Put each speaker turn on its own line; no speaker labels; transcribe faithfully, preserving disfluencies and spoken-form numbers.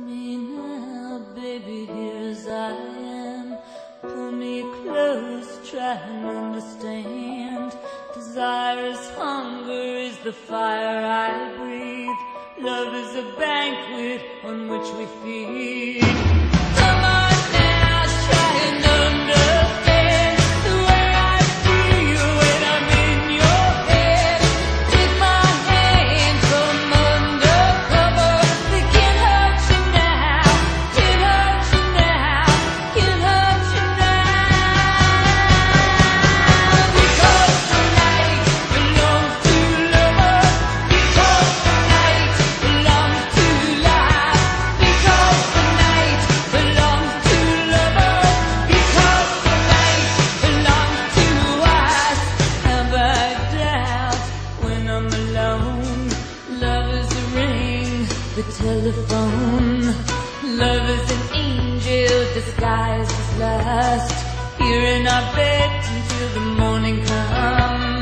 me now, baby, here as I am. Pull me close, try and understand. Desire is hunger, is the fire I breathe. Love is a banquet on which we feed. Come on now, try and understand the way I feel when I'm in your head. Take my hand from undercover. They can't hurt you now, can't hurt you now, can't hurt you now. Because the night belongs to lovers. Because the night belongs to life. Because the night belongs to lovers. Because the night belongs to us. Have I doubt when I'm alone? Love is a ring, the telephone. Love is an angel disguised as lust. Here in our bed until the morning comes.